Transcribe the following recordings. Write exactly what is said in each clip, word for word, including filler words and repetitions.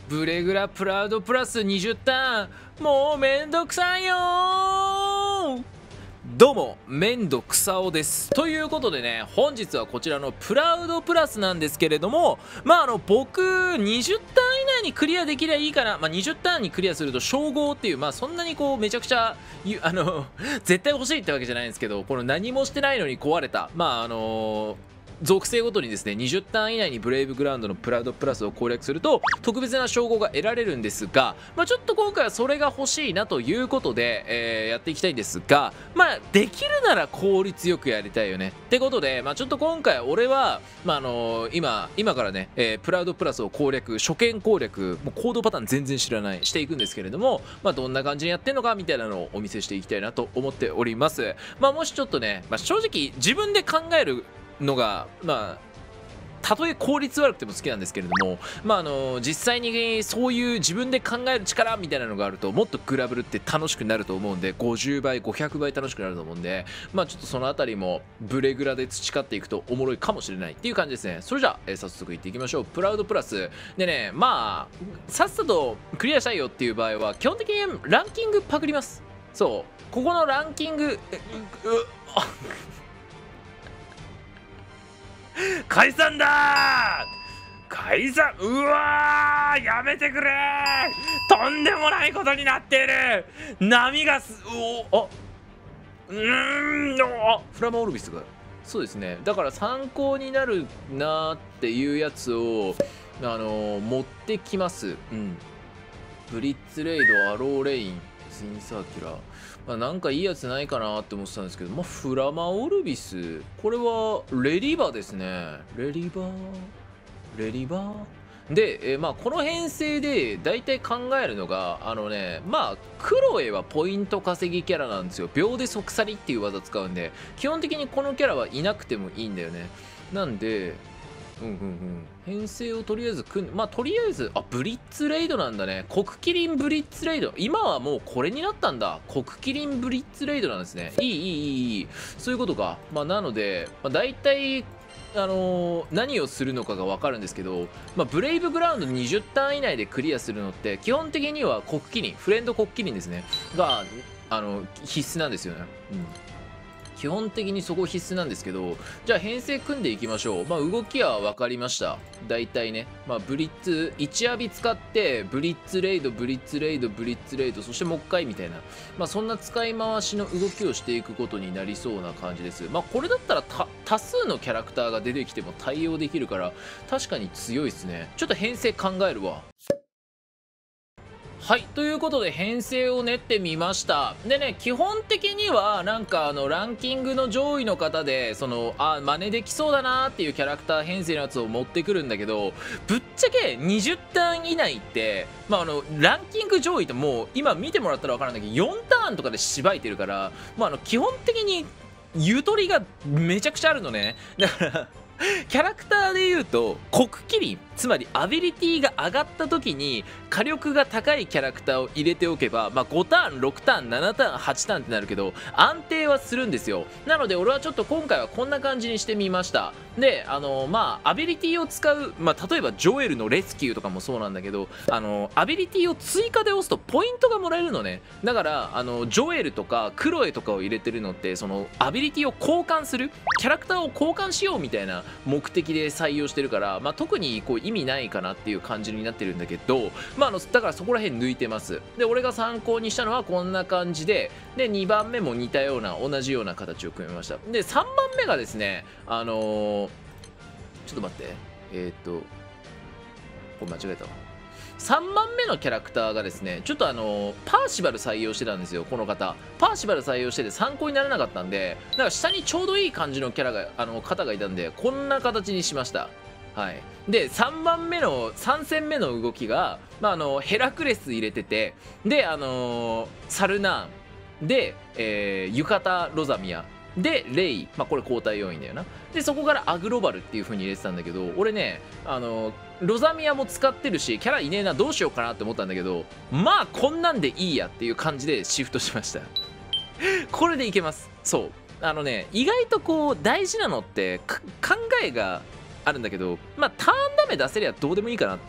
ブレグラプラウドプラスにじゅうターン、もうめんどくさいよー。どうも、めんどくさおです。ということでね、本日はこちらのプラウドプラスなんですけれども、まああの、僕、にじゅうターン以内にクリアできりゃいいかな。まあにじゅうターンにクリアすると称号っていう、まあそんなにこう、めちゃくちゃ、あの、絶対欲しいってわけじゃないんですけど、この何もしてないのに壊れた。まああの属性ごとにですねにじゅうターン以内にブレイブグラウンドのプラウドプラスを攻略すると特別な称号が得られるんですが、まあ、ちょっと今回はそれが欲しいなということで、えー、やっていきたいんですが、まあできるなら効率よくやりたいよねってことで、まあ、ちょっと今回俺は、まああのー、今今からね、えー、プラウドプラスを攻略初見攻略もう行動パターン全然知らないしていくんですけれども、まあ、どんな感じにやってんのかみたいなのをお見せしていきたいなと思っております。まあ、もしちょっとね、まあ、正直自分で考えるのがまあたとえ効率悪くても好きなんですけれども、まああの実際にそういう自分で考える力みたいなのがあるともっとグラブルって楽しくなると思うんで、ごじゅうばいごひゃくばい楽しくなると思うんで、まあちょっとそのあたりもブレグラで培っていくとおもろいかもしれないっていう感じですね。それじゃあ、えー、早速いっていきましょう。プラウドプラスでね、まあさっさとクリアしたいよっていう場合は基本的にランキングパクります。そうここのランキングえううあ解散だー解散うわーやめてくれーとんでもないことになっている波がすおあうーんあフラマオルビスがそうですねだから参考になるなーっていうやつをあのー、持ってきます。うんブリッツレイドアローレインツインサーキュラー、まあ、なんかいいやつないかなって思ってたんですけど、まあ、フラマオルビスこれはレリバですね。レリバレリバで、えー、まあこの編成で大体考えるのがあのねまあクロエはポイント稼ぎキャラなんですよ。秒で即去りっていう技使うんで基本的にこのキャラはいなくてもいいんだよね。なんでうんうんうん編成をとりあえず組んまあとりあえずあブリッツレイドなんだね。黒麒麟ブリッツレイド今はもうこれになったんだ。黒麒麟ブリッツレイドなんですね。いいいいいいいいそういうことか。まあなので、まあ、大体あのー、何をするのかが分かるんですけど、まあ、ブレイブグラウンドにじゅうターン以内でクリアするのって基本的には黒麒麟フレンド黒麒麟ですねがあの必須なんですよね。うん基本的にそこ必須なんですけど、じゃあ編成組んでいきましょう。まあ動きは分かりました。大体ね。まあブリッツ、いちアビ使って、ブリッツレイド、ブリッツレイド、ブリッツレイド、そしてもう一回みたいな。まあそんな使い回しの動きをしていくことになりそうな感じです。まあこれだったら多数のキャラクターが出てきても対応できるから、確かに強いですね。ちょっと編成考えるわ。はいということで編成を練ってみました。でね基本的にはなんかあのランキングの上位の方でそのあ真似できそうだなーっていうキャラクター編成のやつを持ってくるんだけど、ぶっちゃけにじゅうターン以内ってまああのランキング上位ってもう今見てもらったら分からないけどよんターンとかでしばいてるから、まあ、あの基本的にゆとりがめちゃくちゃあるのね。だからキャラクターで言うと黒麒麟つまりアビリティが上がった時に火力が高いキャラクターを入れておけば、まあ、ごターンろくターンななターンはちターンってなるけど安定はするんですよ。なので俺はちょっと今回はこんな感じにしてみました。であのまあアビリティを使う、まあ、例えばジョエルのレスキューとかもそうなんだけどあのアビリティを追加で押すとポイントがもらえるのね。だからあのジョエルとかクロエとかを入れてるのってそのアビリティを交換するキャラクターを交換しようみたいな目的で採用してるから、まあ、特にこう意味ないかなっていう感じになってるんだけど、まあ、あのだからそこら辺抜いてます。で俺が参考にしたのはこんな感じででにばんめも似たような同じような形を組みました。でさんばんめがですねあのー、ちょっと待ってえー、っとこれ間違えたわ。さんばんめのキャラクターがですねちょっとあのパーシバル採用してたんですよ。この方パーシバル採用してて参考にならなかったんでだから下にちょうどいい感じのキャラがあの方がいたんでこんな形にしました。はいでさんばんめのさん戦目の動きが、まあ、あのヘラクレス入れててであのー、サルナーンで、えー、ユカタ・ロザミアでレイ、まあ、これ交代要員だよな。でそこからアグロバルっていう風に入れてたんだけど俺ねあのロザミアも使ってるしキャラいねえなどうしようかなって思ったんだけどまあこんなんでいいやっていう感じでシフトしましたこれでいけます。そうあのね意外とこう大事なのって考えがあるんだけどまあターンダメ出せりゃどうでもいいかなっていう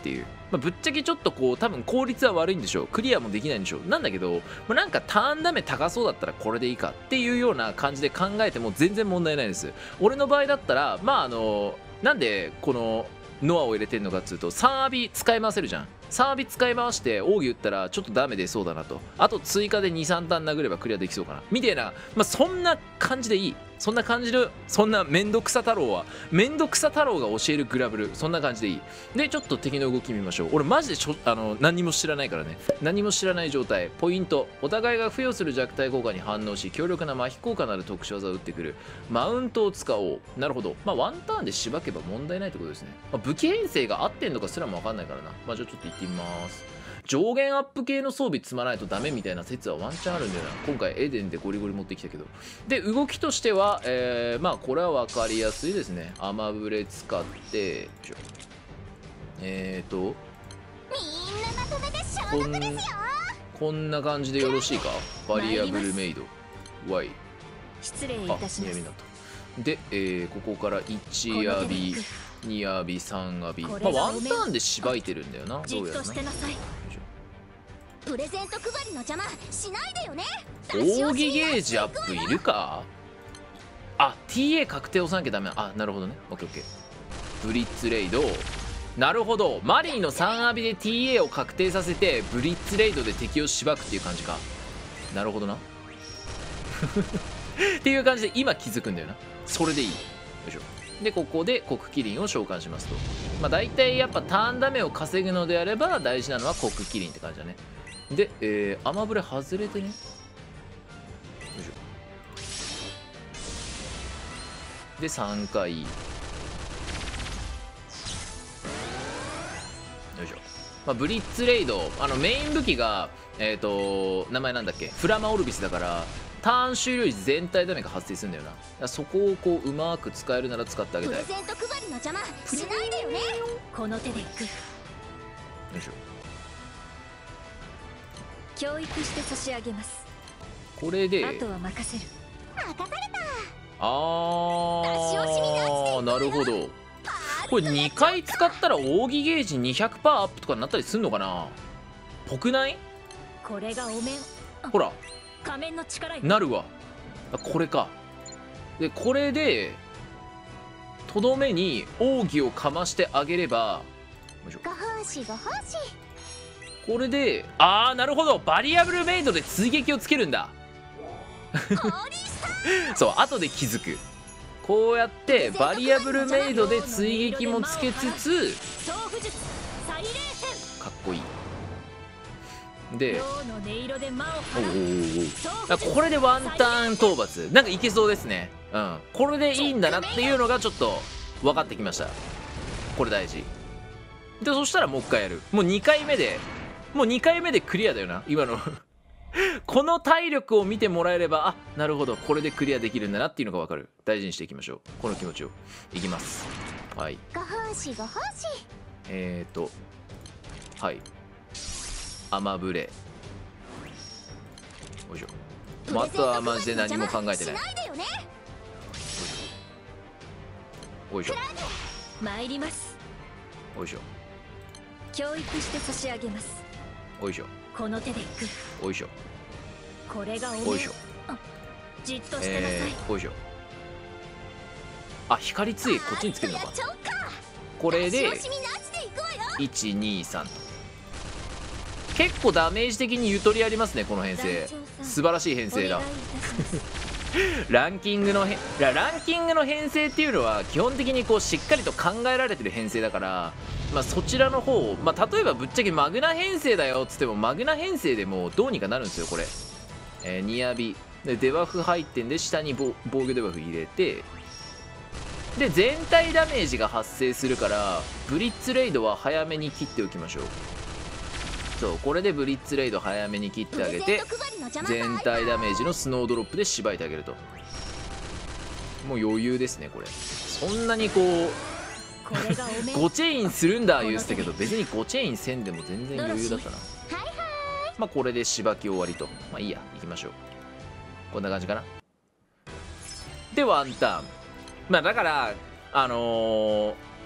まあ、ぶっちゃけちょっとこう多分効率は悪いんでしょう、クリアもできないんでしょう、なんだけど、まあ、なんかターンダメ高そうだったらこれでいいかっていうような感じで考えても全然問題ないです。俺の場合だったらまああのなんでこのノアを入れてるのかっつうと、さんアビ使い回せるじゃん。さんアビ使い回して奥義打ったらちょっとダメ出そうだなと、あと追加でにさんターン殴ればクリアできそうかなみたいな、まあそんな感じでいい、そんな感じで、そんなめんどくさ太郎はめんどくさ太郎が教えるグラブル、そんな感じでいい。でちょっと敵の動き見ましょう。俺マジでしょあの何も知らないからね、何も知らない状態。ポイント、お互いが付与する弱体効果に反応し強力な麻痺効果なる特殊技を打ってくる。マウントを使おう。なるほど、まあワンターンでしばけば問題ないってことですね。まあ、武器編成が合ってんのかすらも分かんないからな。まあじゃあちょっと行ってみます。上限アップ系の装備積まないとダメみたいな説はワンチャンあるんだよな。今回エデンでゴリゴリ持ってきたけど。で動きとしては、えー、まあこれは分かりやすいですね。アマブレ使ってえーとみんなまとめて消毒ですよ。 こんな感じでよろしいか。バリアブルメイド Y 失礼いたします。 で、えー、ここからいちアビにアビさんアビ、まあワンターンでしばいてるんだよな。どうやらな。 プレゼント配りの邪魔しないでよね。 奥義ゲージアップいるか。あ ティーエー 確定押さなきゃダメ。あなるほどね。オッケーオッケー。ブリッツレイド、なるほど、マリーのさんアビで ティーエー を確定させてブリッツレイドで敵をしばくっていう感じか。なるほどなっていう感じで今気づくんだよな。それでいい。よいしょ。でここで黒麒麟を召喚しますと、まあ大体やっぱターンダメを稼ぐのであれば大事なのは黒麒麟って感じだね。で、えー、アマブレ外れてね。よいしょ。でさんかい。よいしょ。まあ、ブリッツレイド、あのメイン武器がえっ、ー、と名前なんだっけ、フラマオルビスだから、ターン終了時全体ダメが発生するんだよな。だからそこをこううまく使えるなら使ってあげたい。 プレゼント配りの邪魔しないでよね。この手でいく。よいしょ。 教育して差し上げます。 これであとは任せる。任された。 あーなるほど。これにかい使ったら奥義ゲージ にひゃくパーセント アップとかになったりすんのかな。ぽくない？ これがお面。 ほら仮面の力なるわ。これか。でこれでとどめに奥義をかましてあげれば、 ご奉仕ご奉仕。 これでああなるほど、バリアブルメイドで追撃をつけるんだそう後で気づく。こうやってバリアブルメイドで追撃もつけつつかっこいい。でこれでワンターン討伐なんかいけそうですね。うんこれでいいんだなっていうのがちょっと分かってきました。これ大事で、そしたらもう一回やる。もうにかいめでもうにかいめでクリアだよな今のこの体力を見てもらえれば、あなるほどこれでクリアできるんだなっていうのが分かる。大事にしていきましょうこの気持ちを。いきます。はいご奉仕ご奉仕。 えーとはいアマブレよいしょ。もうあとはマジで何も考えてない。おいしょ参ります。 おいしょ教育して差し上げます。 おいしょこの手でいく。 おいしょこれがおいしょ。 じっとしてなさい。 えー、おいしょ。あ光杖こっちにつけるのか。これでいちにさんと結構ダメージ的にゆとりありますねこの編成。素晴らしい編成だランキングのへランキングの編成っていうのは基本的にこうしっかりと考えられてる編成だから、まあ、そちらの方、まあ、例えばぶっちゃけマグナ編成だよっつってもマグナ編成でもどうにかなるんですよこれ。えー、ニアビでデバフ入ってんで下に防御デバフ入れてで全体ダメージが発生するからブリッツレイドは早めに切っておきましょう。そうこれでブリッツレイド早めに切ってあげて全体ダメージのスノードロップでしばいてあげるともう余裕ですねこれ。そんなにこうごチェインするんだ言ってたけど別にごチェインせんでも全然余裕だったな。まあこれでしばき終わりと。まあいいや行きましょう。こんな感じかな。でワンターン。まあだからあのー、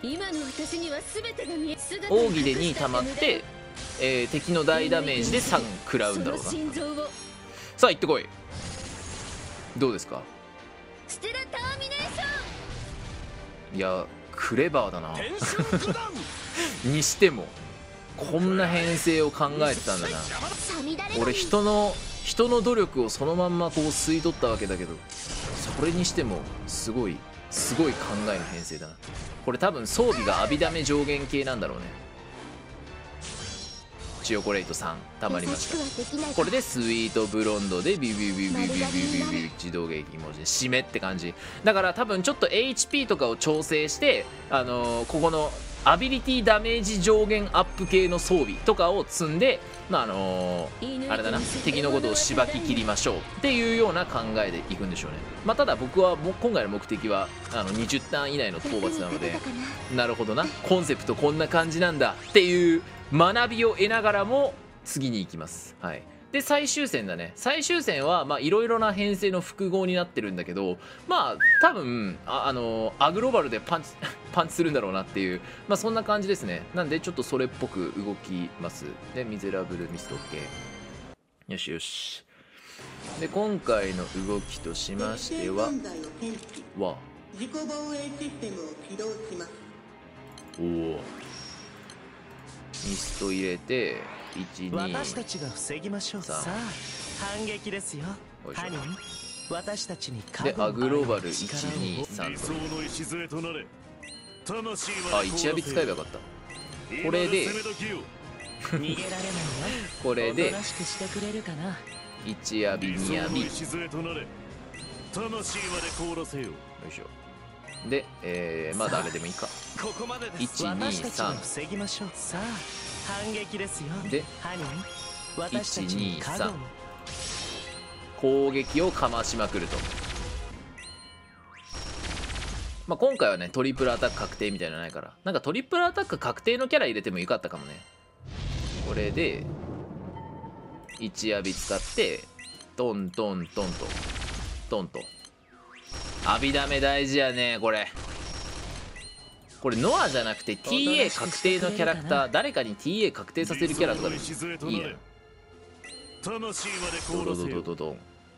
今の私には全てが見え姿奥義でに溜まって、えー、敵の大ダメージでさん食らうんだろうな。 その心臓をさあ行ってこい。どうですか。 ステラターミネーション。 いやクレバーだなにしてもこんな編成を考えてたんだな。俺人の人の努力をそのまんまこう吸い取ったわけだけど、それにしてもすごいすごい考えの編成だな。これ多分装備がアビダメ上限系なんだろうね。チョコレートさんたまりました。これでスイートブロンドでビュビュビュビュビュビュビュビュ自動撃文字で締めって感じだから、多分ちょっと エイチピー とかを調整して、あのー、ここのアビリティダメージ上限アップ系の装備とかを積んで、まああのー、あれだな、敵のことをしばき切りましょうっていうような考えでいくんでしょうね。まあ、ただ僕はも今回の目的はあのにじゅうターン以内の討伐なので、なるほどな、コンセプトこんな感じなんだっていう学びを得ながらも次に行きます。はい。で最終戦だね。最終戦はいろいろな編成の複合になってるんだけど、まあ多分 あ, あのアグローバルでパンチパンチするんだろうなっていう、まあそんな感じですね。なんでちょっとそれっぽく動きます。でミゼラブルミスト OK。よしよし。で今回の動きとしましてはは自己防衛システムを起動します。 おおミスト入れていちに私たちが防ぎましょう。さあ反撃ですよ。ハニー、私たちにでアグローバルいちにさんと、あいちアビ使えばよかった。これで逃げられないよ。 これでおとなしくしてくれるかな。 いちアビにアビよいしょ。で、えー、まあ誰でもいいか。いちにさん防ぎましょう。さあ反撃ですよ。 でハニー、 いちにさん攻撃をかましまくると。まあ今回はねトリプルアタック確定みたいなのないから、なんかトリプルアタック確定のキャラ入れてもよかったかもね。これでいちアビ使ってトントントンとトンとアビダメ大事やね。これこれノアじゃなくて ティーエー 確定のキャラクター、誰かに ティーエー 確定させるキャラとかでもいいな。ドドドドドドン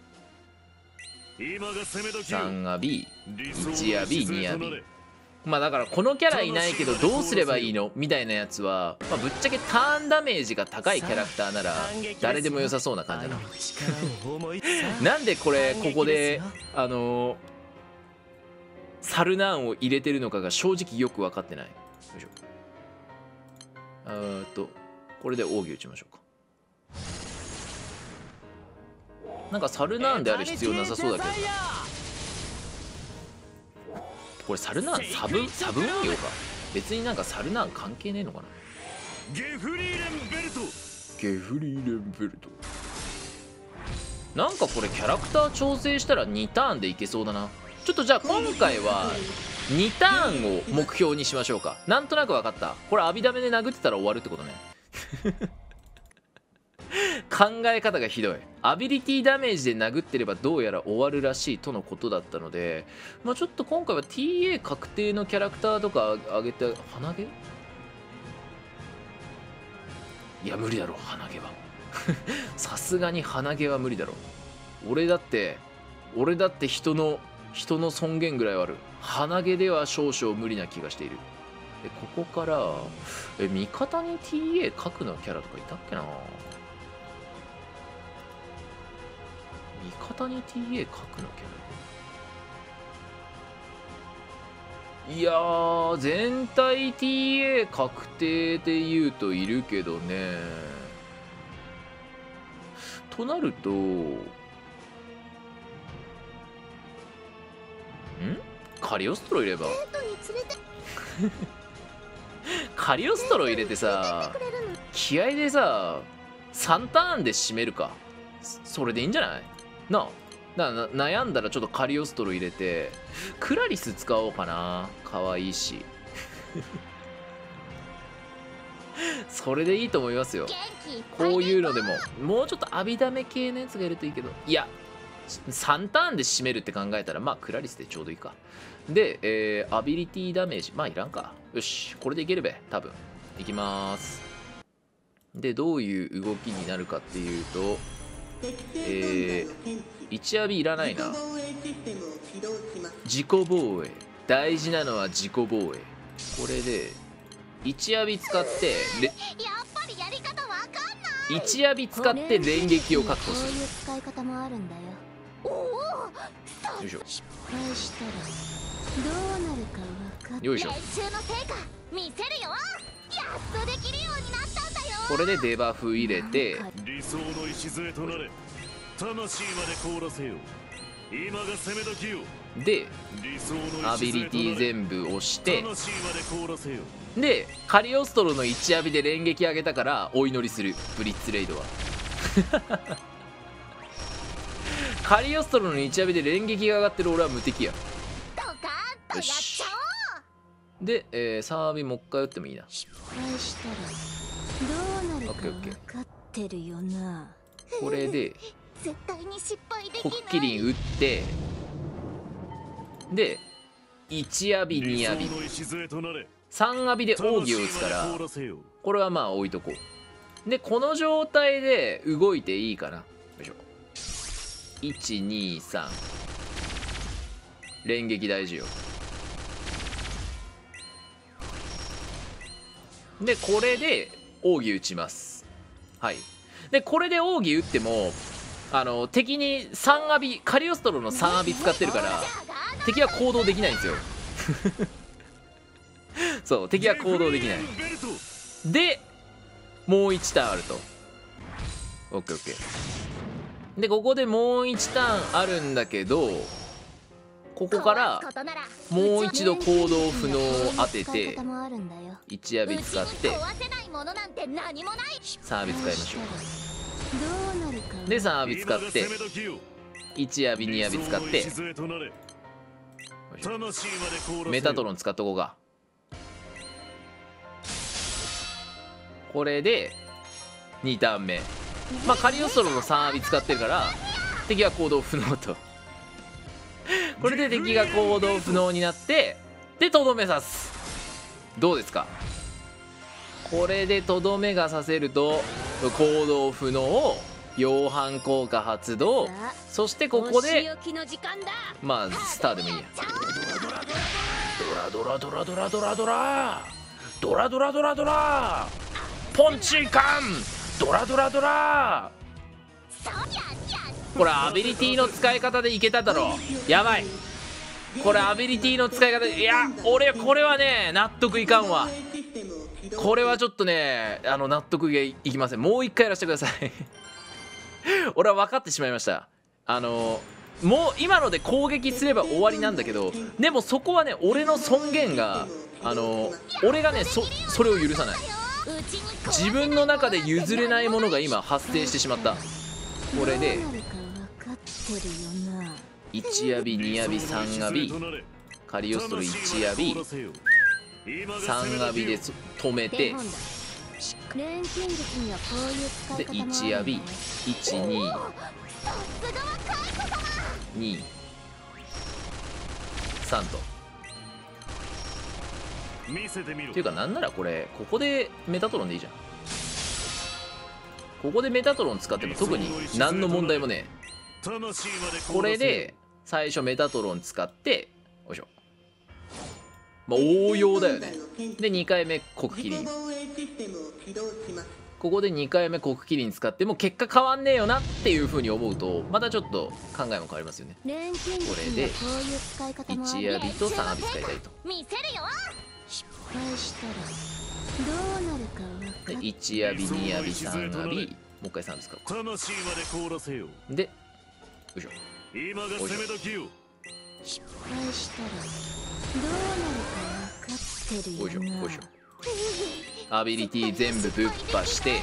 さんアビいちアビにアビ。まあだからこのキャラいないけどどうすればいいのみたいなやつは、まあ、ぶっちゃけターンダメージが高いキャラクターなら誰でも良さそうな感じだな。なんでこれここであのー、サルナーンを入れてるのかが正直よく分かってない。よいしょ。えーっとこれで奥義打ちましょうか。なんかサルナーンである必要なさそうだけどな。これサルナーンサブサブ運用か。別になんかサルナーン関係ねえのかな。 ゲフリーレンベルトゲフリーレンベルトなんかこれキャラクター調整したらにターンでいけそうだな。ちょっとじゃあ今回はにターンを目標にしましょうか。なんとなく分かった。これアビダメで殴ってたら終わるってことね。考え方がひどい。アビリティダメージで殴ってればどうやら終わるらしいとのことだったので、まあ、ちょっと今回は ティーエー 確定のキャラクターとか上げて。鼻毛いや無理だろ鼻毛は。さすがに鼻毛は無理だろ。俺だって俺だって人の人の尊厳ぐらいはある。鼻毛では少々無理な気がしている。でここからえ味方に ティーエー 核のキャラとかいたっけな。味方に ティーエー 核のキャラ、いやー全体 ティーエー 確定で言うといるけどね。となるとんカリオストロ入ればカリオストロ入れてさ気合でささんターンで締めるか。それでいいんじゃないなあ。だから悩んだらちょっとカリオストロ入れてクラリス使おうかな。かわいいし。それでいいと思いますよ。こういうのでももうちょっとアビダメ系のやつがいるといいけど、いやさんターンで締めるって考えたらまあクラリスでちょうどいいか。で、えー、アビリティダメージまあいらんか。よしこれでいけるべ多分。いきまーす。でどういう動きになるかっていうと、えー、いちアビいらないな。自己防衛大事なのは自己防衛。これでいちアビ使っていちアビ使って連撃を確保する。 こういう使い方もあるんだよ。おお、 よいしょ。 失敗したらどうなるか分かって。 よいしょ。 練習の成果見せるよ。やっとできるようになったんだよ。 これでデバフ入れて、 理想の礎となれ。魂まで凍らせよ。今が攻め時よ。 で理想のアビリティ全部押して魂まで凍らせよ。 でカリオストロのいちアビで連撃上げたからお祈りする。ブリッツレイドはカリオストロのいちアビで連撃が上がってる俺は無敵や。 ドカーンとやっちゃおう。 で、えー、サービもう一回打ってもいいな。 失敗したらどうなるか分かってるよな。 これで絶対に失敗できコない。 ッキリン打ってでいちアビにアビさんアビで奥義を打つからこれはまあ置いとこう。でこの状態で動いていいかな。よいしょ。いちにさん連撃大事よ。でこれで奥義打ちます。はい。でこれで奥義打ってもあの敵にさんアビカリオストロのさんアビ使ってるから敵は行動できないんですよそう敵は行動できない。でもういちターンあると。オッケーオッケー。でここでもういちターンあるんだけどここからもう一度行動不能を当てていちアビ使ってさんアビ使いましょう。でさんアビ使っていちアビにアビ使ってメタトロン使っとこうか。これでにターン目まあカリオストロのさんアビ使ってるから敵は行動不能とこれで敵が行動不能になってでとどめ刺す。どうですかこれでとどめが刺せると行動不能溶斑効果発動。そしてここでまあスターでもいいや。ドラドラドラドラドラドラドラドラドラドラポンチカンドラドラドラ。これアビリティの使い方でいけただろ。やばいこれアビリティの使い方いや俺これはね納得いかんわ。これはちょっとねあの納得がいきません。もう一回やらせてください俺は分かってしまいました。あのもう今ので攻撃すれば終わりなんだけどでもそこはね俺の尊厳があの俺がね そ, それを許さない。自分の中で譲れないものが今発生してしまった。これでいちアビにアビさんアビカリオストロいちアビさんアビで止めてでいちアビいちににさんとっていうかなんならこれここでメタトロンでいいじゃん。ここでメタトロン使っても特に何の問題もねえ。これで最初メタトロン使ってよいしょまあ応用だよね。でにかいめコクキリンここでにかいめコクキリン使っても結果変わんねえよなっていう風に思うとまたちょっと考えも変わりますよね。これでいちアビとさんアビ使いたいと。でいちアビにアビさんアビもう一回さんアビ使う。でよいしょよいしょ失敗したらどうなるか分かってるよな。 よいしょよいしょアビリティ全部ぶっ破して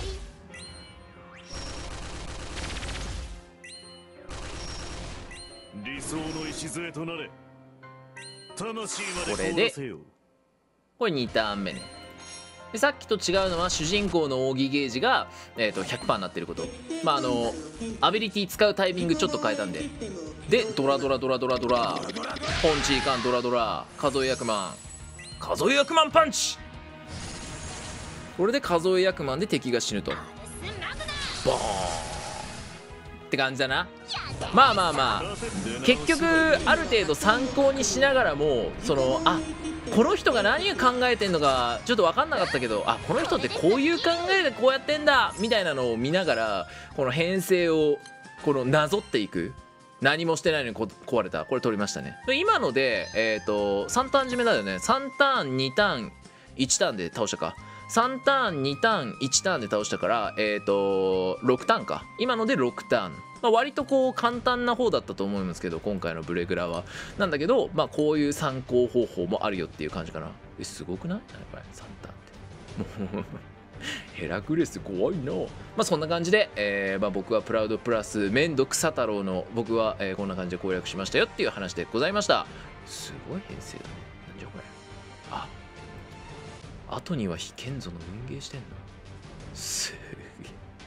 理想の礎となれ。魂までこれでこれにターン目ね。 でさっきと違うのは主人公の扇ゲージが、えー、と ひゃくパーセント になってること。まああのアビリティ使うタイミングちょっと変えたんで、でドラドラドラドラドラポンチーカンドラドラ数え役満数え役満パンチ、これで数え役満で敵が死ぬとボーンって感じだな。まあまあまあ結局ある程度参考にしながらも、そのあこの人が何を考えてんのかちょっと分かんなかったけど、あこの人ってこういう考えでこうやってんだみたいなのを見ながら、この編成をこのなぞっていく。何もしてないのにこ壊れた、これ取りましたね。今のでえっ、ー、とさんターン締めだよね。さんターンにターンいちターンで倒したか、さんターンにターンいちターンで倒したから、えっ、ー、とろくターンか。今のでろくターン、まあ、割とこう簡単な方だったと思いますけど、今回のブレグラはなんだけど、まあこういう参考方法もあるよっていう感じかな。えすごくない？何これさんターンってもうヘラクレス怖いな。まあそんな感じで、えーまあ、僕はプラウドプラス面倒くさ太郎の僕は、えー、こんな感じで攻略しましたよっていう話でございました。すごい編成だね。なんじゃこれ。あ後には非剣像の運ゲーしてんのすげ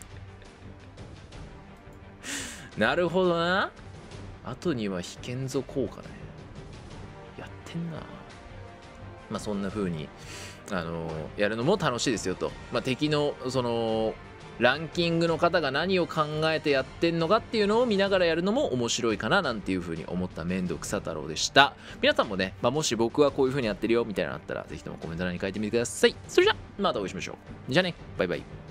えなるほどな。後には非剣像効果ね。やってんな。まあそんな風にあのー、やるのも楽しいですよと。まあ敵のそのランキングの方が何を考えてやってんのかっていうのを見ながらやるのも面白いかななんていう風に思った面倒くさ太郎でした。皆さんもね、まあ、もし僕はこういう風にやってるよみたいなのあったらぜひともコメント欄に書いてみてください。それじゃまたお会いしましょう。じゃあね、バイバイ。